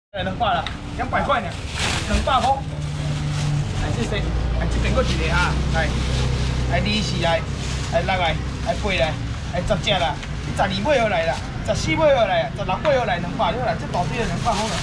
200啦，200块呢，200块。哎，这边搁一个哈，2、4来，6来，8来，10只啦，12买回来啦，14买回来，16买回来，200啦，这大堆200块啦。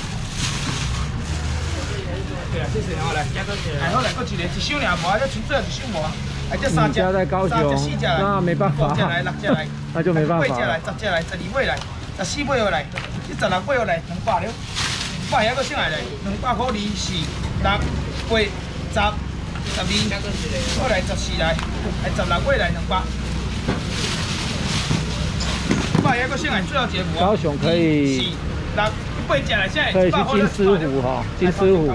对啊，谢谢好来，哎好来，搁一个1箱尔无啊，这剩最后1箱无啊。哎，这3只， 在高雄，那没办法， 5只来，6只来， 那就没办法。 8只来，10只来，12买来，14买回来，这16买回来200了。200遐搁剩下来，200块2、4、6、8、10、12，过来14来，16买来200。200遐搁剩下最后一个无啊。 高雄可以 4、6、8只来，现在可以去金狮湖哈，金狮湖。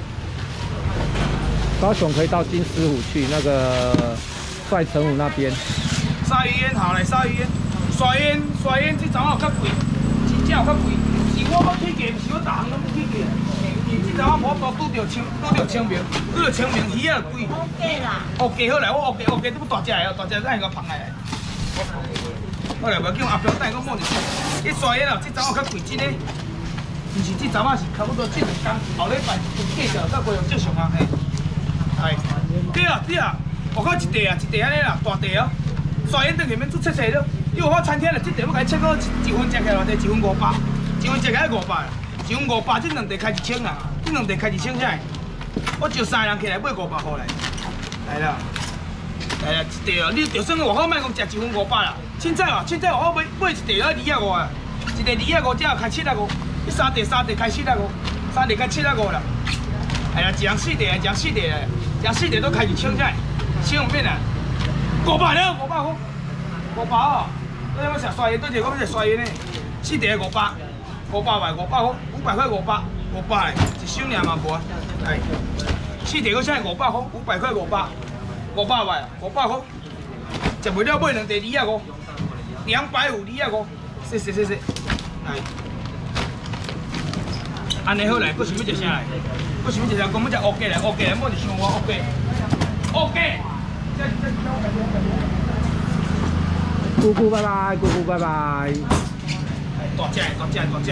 高雄可以到金狮湖去那个帅城湖那边。 鲨鱼烟好来，鲨鱼烟，鲨烟这阵有较贵，真正有较贵。是我要起价，不是我大行拢要起价。这阵我无拄着清明，鱼仔贵。OK 啦。OK 好来，我 OK， 这不大只的哦，大只咱个捧来。好来，无叫阿彪等我摸一下。这鲨烟哦，这阵有较贵，真诶。毋是这阵是差不多这2天，后礼拜计价到高雄正常啊，嘿。哎，对啊，我讲一地安尼啦，大地哦。鲨烟等下面做切了，因为我餐厅啦，这地要甲伊切到1份食起来偌济，1份500，1份食起来500啦，1份500，这2地开1000啦，这2地开1000才。我招3个人起来买500块来，来啦，一地哦，你就算外口卖讲食1份500啦，凊彩外口买一地要2.5啊，一地2.5才开7.5，你3地开7.5，3地开7.5啦。哎呀，一人4地啊，一人4地都开1000才，10片啊，500了，500块，500哦。我要食刷烟，对着我要食刷烟呢，4地500块，500块，500块，1箱尔嘛无啊。哎，4地搁剩500块，500块500块，500块，食袂了买2地2.5，250 2.5，谢。哎，安尼好来，搁想要食啥来？我想要食啥？讲要食 OK 来，莫是想我 OK。 姑姑拜拜。 大只。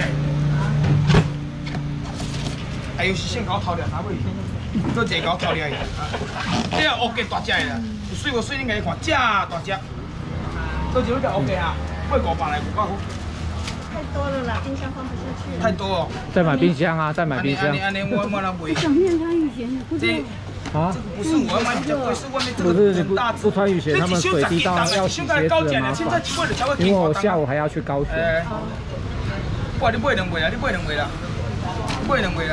还有是先搞头了，哪尾？做一搞头了伊。这 OK 大只的啦，有水无水？你家己看，这大只。做一要食 OK 啊，买500来500块。 太多了啦，冰箱放不下去。 太多哦。 再买冰箱啊，再买冰箱。 安尼我人买。 想念他以前的，不知道。 啊？ 不是我要买比较贵，是外面这个很大只。 不穿雨鞋，他们水滴到要洗鞋子很麻烦。因为我下午还要去高雄。 不，你买2枚啦，2枚啦。2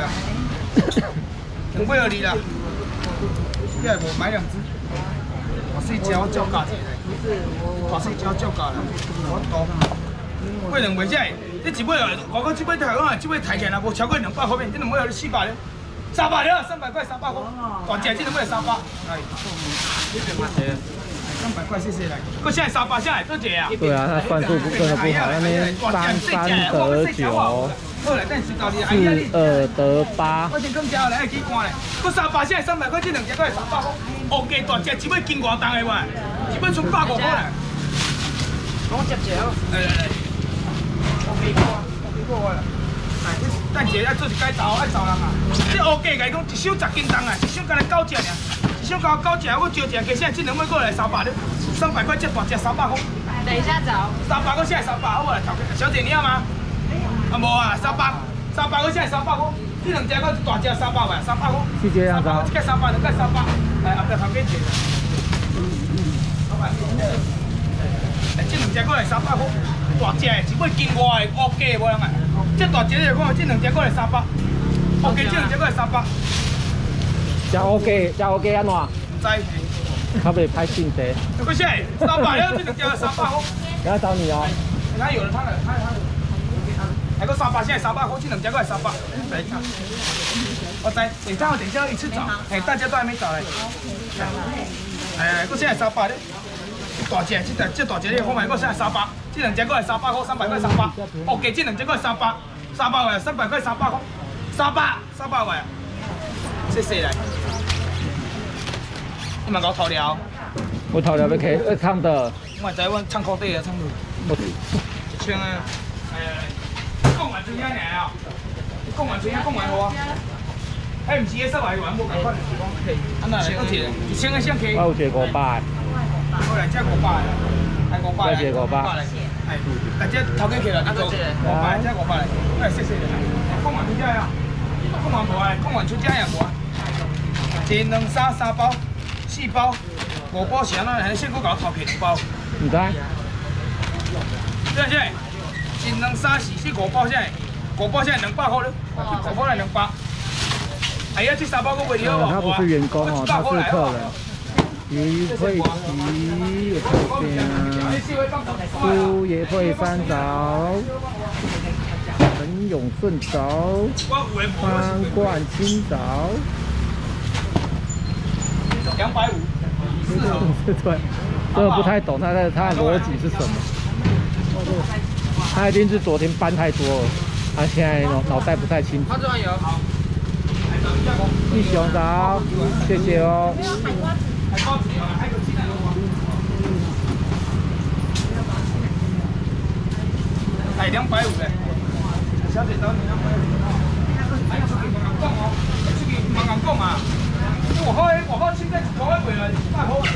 枚而已啦。你还无买2只？大细只我照价一下。大细只我照价啦，我多。买2枚才，你一枚外国这枚台湾这枚抬起来无超过200块面，这2枚要400了。300了，300块300块，大只这2枚300，哎，300块谢谢来，搁现在300下来多少啊？ 对啊，他算数真的不好，那边33得9。 好来，等知道你 42得8。 我先讲食来，爱去看咧。搁300现在300块，这2只搁是300块。OK 大只，一尾斤偌重的嘛？一尾剩150块啦。我接一下。来。OK 过啦。哎，等下要做一改造，爱找人啊。这 OK 甲伊讲1箱10斤重啊，1箱干来9只尔，1箱搞9只，我招一个，现在这2尾过来300了，300块这大只300块。 等一下找。 300块现在300，好来，小姐你要吗？啊无啊，300块现在300块，这2只个大只300块，300块。 是这样子啊。 这个300，两个300，哎，后壁头边坐。哎，这2只过来300块，大只的，一尾斤外的 OK 无人啊。这大只的看，这2只过来300 ，OK， 这2只过来300。 加 OK 安怎？ 唔知。 他袂拍信息。 不是，300了，这2只300块。 人家找你哦。 他有了，他还个300，现在300块，这2只过来300。我知，等一下一次找，哎，大家都还没找嘞。哎，我现在300嘞，大只，这大只的我买过现在300，这2只过来300块，300块300。OK， 这2只过来300块，300块300块，300块，谢谢来。你嘛搞头条？ 我头条要唱的。 我知我唱高底啊，唱到。1千啊！哎，讲完就遐尔啊。 讲完先讲完好啊。哎，唔是个十来元，无共款的是讲，啊那来搁一个，1000个先客。 我有一个500。 好来，这500啦，来500来。 这个500。 哎，大家头家客啦，这500，这500来，哎，谢谢。讲完出这呀，讲完无啊，讲完出这呀无啊。1、2、3包，4包，5包是安怎？先搁搞头片2包。 唔知。 这现1、2、3、4、5包现在，5包现在200块了，5包来200。哎呀，这3包搁卖掉无？ 他不是员工哦，他是客人。鱼会齐，这边猪也会翻找，陈永顺找，方冠清找。 250。 对，这个不太懂他的逻辑是什么。他一定是昨天搬太多了，他现在脑袋不太清楚。 他这边有好。 一熊找，谢谢哦。 海瓜子，还有鸡蛋的话，哎，250嘞。小姐找你250。哎，出去慢慢讲哦，出去慢慢讲啊。我好现在1块卖了200块。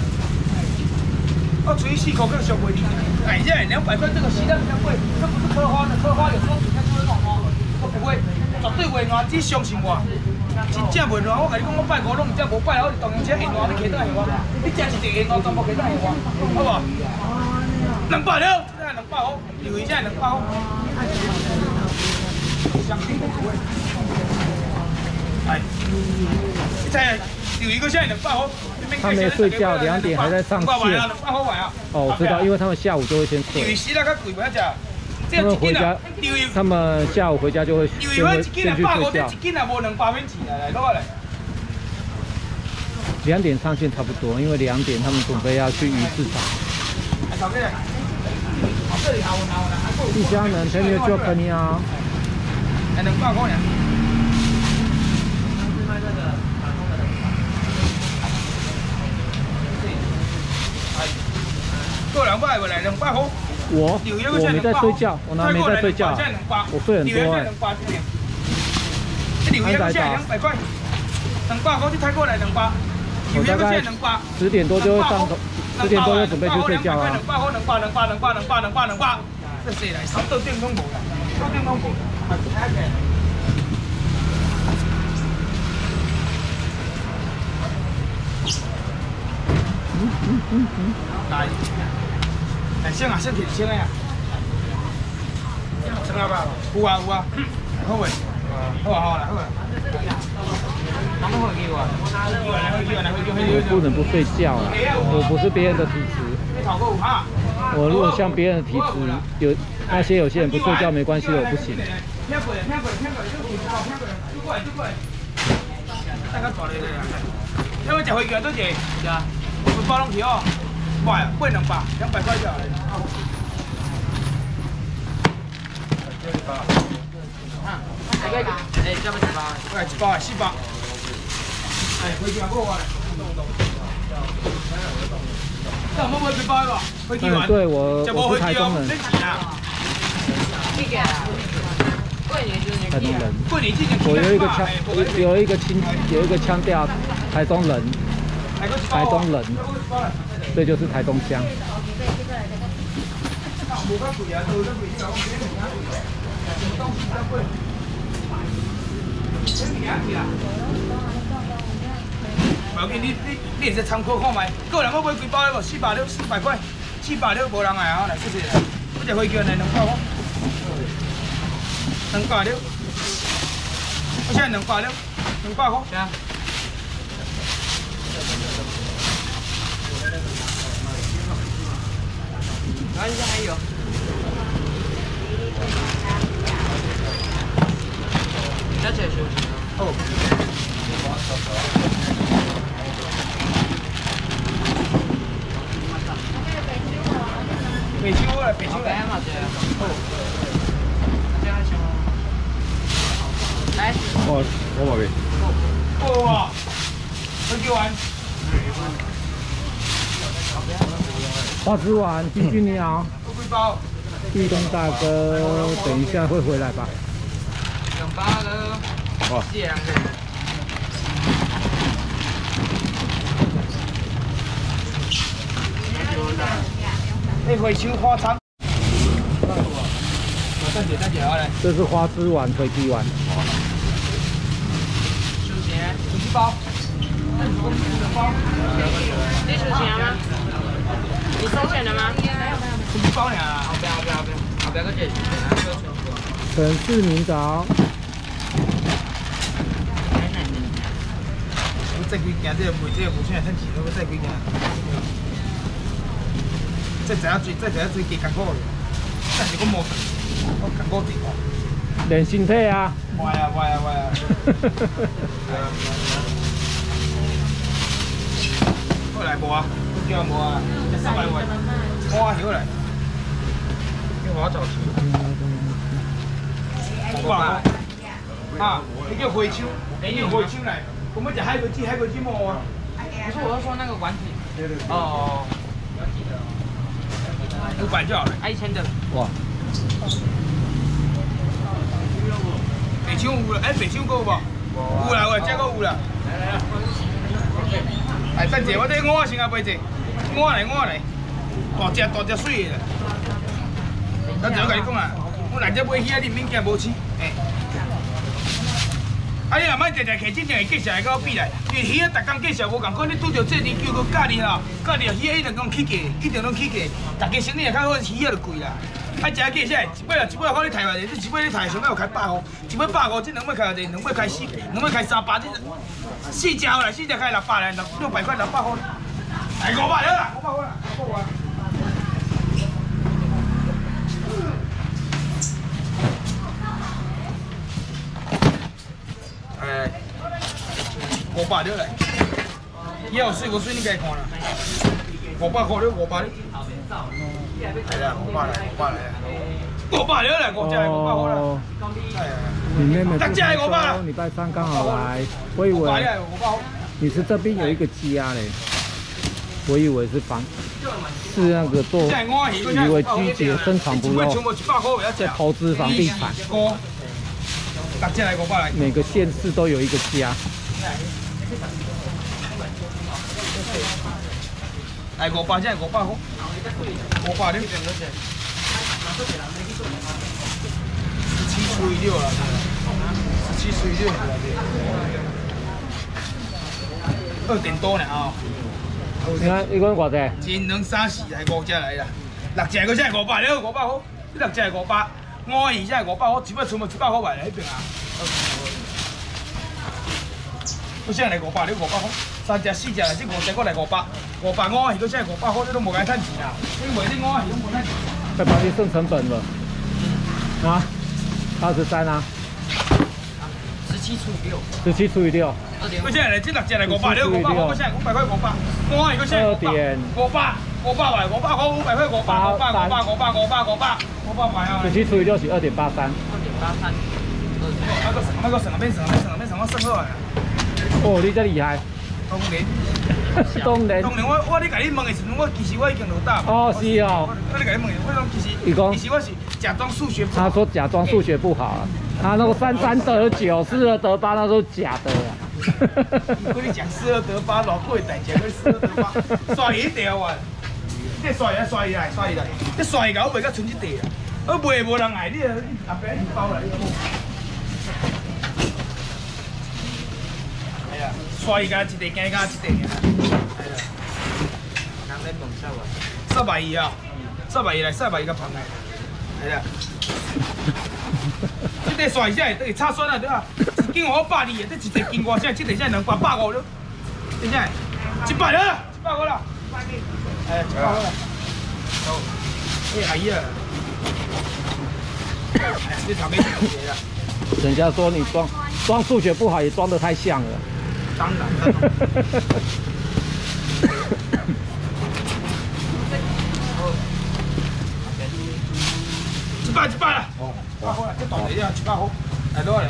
我除以4块，更小贵点。哎，这200块这个鸡蛋比较贵，这不是科花的，科花有时候煮开就会软哦，都不会，绝对袂软，只相信我。真正袂软，我甲你讲，我拜五拢唔只无拜，我是当然只现烂，你起倒现我，你食一地现烂，全部起倒现我，好无？200了，这200块，鱿鱼这200块，相信我不会。哎，你猜鱿鱼个现在200块， 他没睡觉，2点还在上线。 200块啊！ 哦，我知道，因为他们下午就会先睡。 鱿鱼死啦，较贵不要食。 他们回家，他们下午回家就会先去睡觉。 一斤啊，无200免钱来，落来。 2点上线差不多，因为2点他们准备要去鱼市场。一家人前面就跟你啊。 还能200块呢。够200不来200块。 我没在睡觉，我哪没在睡觉？我睡很多哎。 这200块，200块就泰国来200。 我大概10点多就会上头，10点多就准备去睡觉啊。 200，这谁来？3到电筒无啦，到电筒无。来。 来升啊，升起升呀！升啊吧，有啊有啊，好未？好啊好啦好啊。 我不能不睡觉啊！我不是别人的体质。我如果像别人的体质，有些人不睡觉没关系的，我不行。 要不吃回卷多少？是啊，我包拢去哦。 卖200，200块就好了。哎，这么几包？哎，1包4包。哎，回去过完了。这我们回包吧？回去完。 对，我是台中人。台中人。我有一个腔调，台中人。台中人。 这就是台东乡。 无要紧，你会使参考看卖。个人我买几包了无？400块，400了无人来啊！来，谢谢。我只飞机来200块，200了。我现在200了，200块。是啊。 啊，现在还有。加起来是哦。北秋来，北秋来嘛，这。哦。这还行吗？来。 我冇俾。 哇！很久完。 花枝丸，君君你好。玉东大哥，等一下会回来吧？ 200了。 哇！ 这样子。那回青花肠。再姐，来。 这是花枝丸、腿鸡丸。 收钱，手机包。 你收钱吗？你收钱了吗？ 手机包呀！后边个姐， 陈市明早。 再几件，这卖这无钱趁钱，我再几件。再做几艰苦的，但是我无，我艰苦地哦。 练身体啊！ 我呀。好来无啊？我叫无啊，一300块，我好来。叫我走钱。啊，你叫回秋，你叫回秋来。我们讲海龟鸡毛啊。不是，我是说那个丸子。哦。500就好了，1000的。 哇！ 北青有了，北青有无？有啦，这个有啦。来，等者，我这鹅先啊买者，鹅来，大只水的。等者我甲你讲啊，我来这买鱼啊，你免惊无饲，啊，你若莫直客，真正会介绍会甲我比来，因为鱼啊，逐工介绍无共款，你拄着这里叫个价哩吼，价哩鱼一定拢起价，一定拢起价，大家生意也较好，鱼啊就贵啦。啊，食介绍，一尾好你抬偌济，你一尾你抬上尾有开150，一尾150，这2尾开偌济，2尾开2尾开300，这4只好来，4只开600来，600块600块，来500了啦，500块啦，500块。500了来，以后水无水你家看啦，500块了500了。来啦，500来，500了来，5只来500块啦。 你妹妹不 5只来500啦。 礼拜3刚好来，我以为你是这边有一个家嘞，我以为是是那个做，以为居姐深藏不露，在投资房地产。 6只来500来。 每个县市都有一个家。 来500只来500块，500了。17除以6啦，17除以6，2点多呢啊。 你看一共偌济？ 1、2、3、4来5只来啦，6只个只500了，500块，这6只500，鹅鱼只500块，一尾全部100块卖来迄边啊。我现在来500了，500块，3只4只来，这5只搁来500，500鹅鱼搁现在500块，你都无该趁钱啦，你卖这鹅鱼都无趁钱。 快把你剩成本了啊！23啊 ，17除以6。 17除以6。 我现在来这6只来500了，500块，我现在500块500，鹅鱼搁现在500块，500块500块500块500买啊 ！17除以6是2.83。 2.83。那个省那边省我省好啊。 哦，你这厉害。当然，我你甲你问的时阵，我其实我已经落答。哦，是哦。我你甲你问，我讲其实我是假装数学不好。他说假装数学不好啊，他那个33得9，42得8，那都假的啊。 跟你讲42得8，老贵代价，跟42得8，刷一条啊！这刷来，这刷一个我卖到剩一地啊，我卖无人爱你啊，后边一包来。刷一个一地加一地啊！人咧问320啊，320来320个胖的，系啦。这个刷一下会差酸啊，对啊，一斤我120的，这一个斤外，现在这个现在250了，现在100了，100块了，哎，100块了。好，哎呀，这场没钱了。 人家说你装数学不好，也装得太像了。 当然。100了，哦，100块了，这大地啊，100块，来多。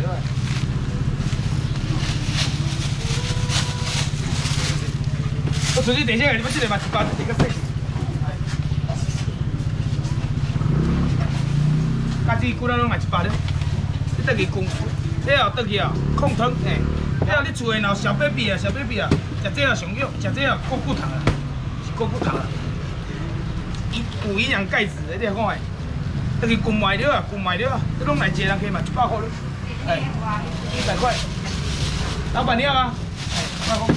我出去地下，你们这里嘛100，这个细。家己几多拢卖100了，你得给公司。 这后倒去啊，控汤嘿。这后你厝诶，若有小 baby 啊，小 baby 啊，食这啊上肉，食这啊骨骨头啊，是骨骨头啊。有营养钙质的，你看诶。倒去滚卖了啊，滚卖了啊，这拢来一个人可以卖100块了，哎，100块。老板娘啊，哎，100块。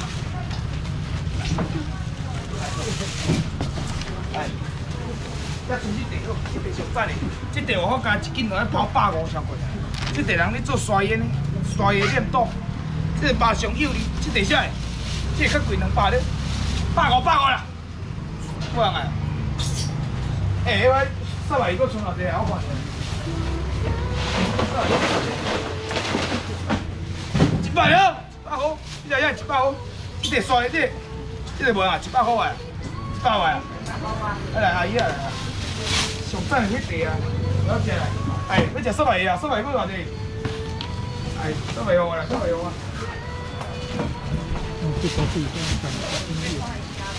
哎。这剩这地好，这地上赞的，这地我好加1斤落来跑150超过。这地人咧做沙烟的，沙烟练刀，这个肉上有哩，这地啥的？这较贵200了，150啦。不人哎，哎，我300个存落地好看。100了，100块，这只100块，这地沙的这个无啊，100块啊，100块啊。来阿姨啊，来啊！上赞的迄地啊，我食来。哎，要食300个啊，300个偌济？哎，300个啦，300个啊。 这个是一个很精力。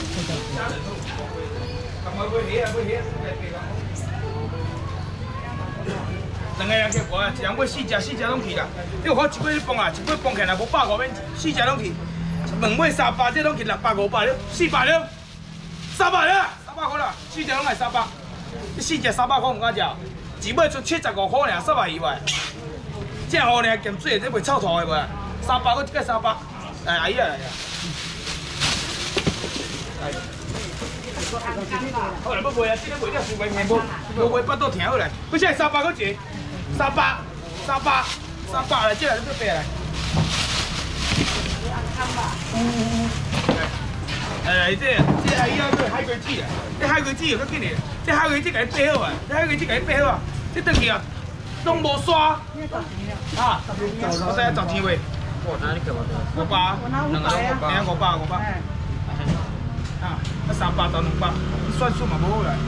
两个人去我，一人买4只拢去啦。你有看一尾放啊，一尾放起来无150免，4只拢去。2尾300，这拢去600、500了，400了，300了，300块啦，4只拢来300。这4只300块唔敢食，一尾出75块尔，300以外。这好尔咸水，这袂臭土的袂？300个一个300，哎，阿姨啊来啊！好啦，要卖啊，这个卖了，输卖平无，无卖8倒停好来。不是300个一个，300来，这来你要白来。哎，这阿姨啊，这海龟子啊，这海龟子又较紧嘞，这海龟子甲你掰好啊，这海龟子甲你掰好啊，这倒去啊，拢无刷。啊，我再10钱喂。500，两个都500。啊，300到200，算数嘛无好来。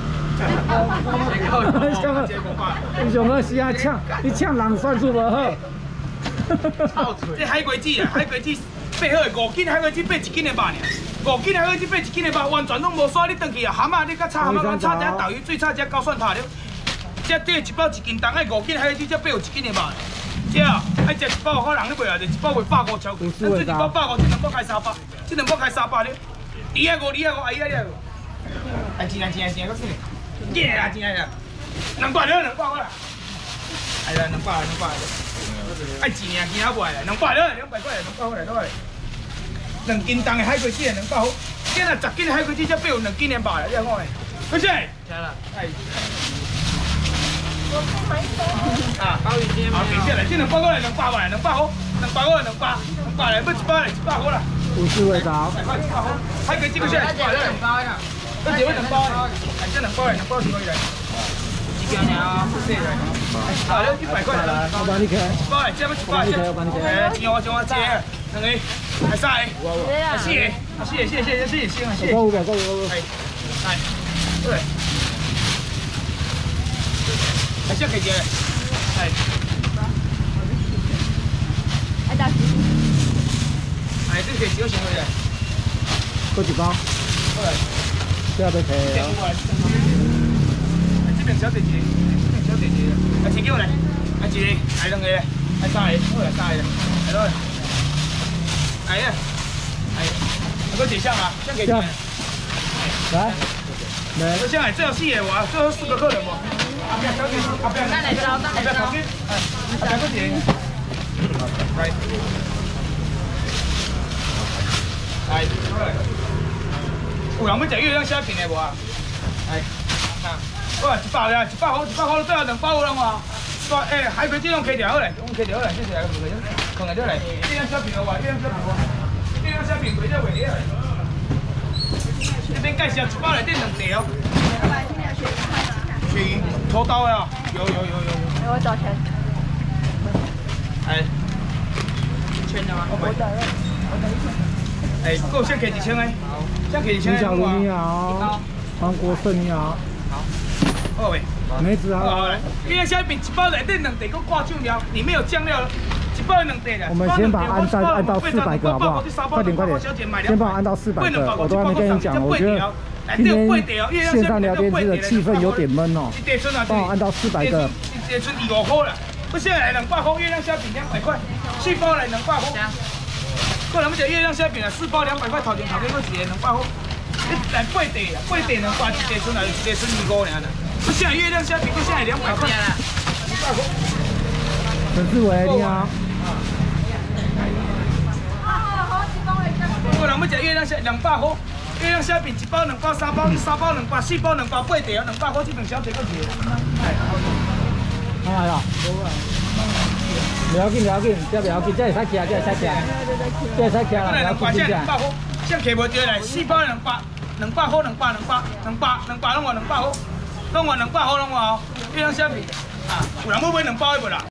你上好时啊抢，你抢人算数无好。 这海龟子啊，海龟子掰好5斤海龟子掰1斤的肉尔，5斤海龟子掰1斤的肉，完全拢无刷。你倒去啊，蛤蟆你甲炒蛤蟆，炒只豆油，最炒只高蒜头了。这底一包1斤重，爱5斤海龟子才掰有1斤的肉。这啊，爱食1包好人你袂啊，就1包卖150超过。咱做1包150，这2包开300，这2包开300了。2啊5，阿姨啊2啊5。哎，钱，够钱。耶啦，钱啦，200了，200块啦。哎啦，200了。爱钱啊，钱还袂啦，200了，200块，200块来倒来。2斤重的海龟子200块，这若10斤的海龟子才掰有2斤的肉啦，你看诶。不是？来了。哎。啊，鲍鱼煎嘛。好，停下来，这2包过来200块，200块，200来，要1包来100块啦。 50味道。 海龟子个啥？2包啦。要2包的，哎，这2包来，2包是可以来。1斤尔，不对来。啊，了100块来。 我帮你开。 1包来，这要1包。 我帮你开。 哎，钱我2个，2个，还3个，4个，谢谢。 够500， 哎，对。还想开一个，哎。哎，这个少少回来。 够1包。 好来。 这要开。 这边小弟弟，来钱叫来，来1个，来2个，来3个，好来3个，来落。哎呀，哎，还佫一箱啊，箱开一个。 来。 这箱来最后4个哇，最后4个客人无。后边小姐，后边。等来招。哎，后边佫一个。来。来，有人要食月亮虾片的无啊？来，啊，好啊，100个，100块，最后2包有人无？哎，海龟这种开条好嘞，我开条好嘞，这是来个问题，放来这来。月亮虾片有无？月亮虾片袂只袂了。这边介绍1包内底2条。鳕鱼，头刀的哦，有。给我找钱。哎，钱的吗？我找哎，够先给1000哎，先给1000。 小卢你好，黄国胜你好。 好喂， 梅子好。 月亮虾饼1包内底2袋，搁挂酱料，里面有酱料了，1包2袋的。 我们先把按到400个好不好？快点，先帮我按到400个，我都还没跟你讲，我觉得今天线上聊天室的气氛有点闷哦，帮我按到400个。 一袋剩25块啦， 不现在来200块，月亮虾饼200块，4包来200块。过来，我们这月亮虾饼啊，4包200块，头前我一个200块。来8地啊，8地2包，一地剩来一地剩25尔啦。不现在月亮虾饼，不现在200块。200块。 陈志伟，你好。 过来，我们这月亮虾200块。月亮虾饼1包、2包、3包、3包2包、4包2包8地啊，200块这边小姐个钱。 来啦，不要紧，这不要紧，这会使吃，这会使吃啦，不要紧真正。 像客无对来，4包2包，200块2包，拢话200块，拢话200块哦。月亮虾饼啊，有人要买2包的无啦？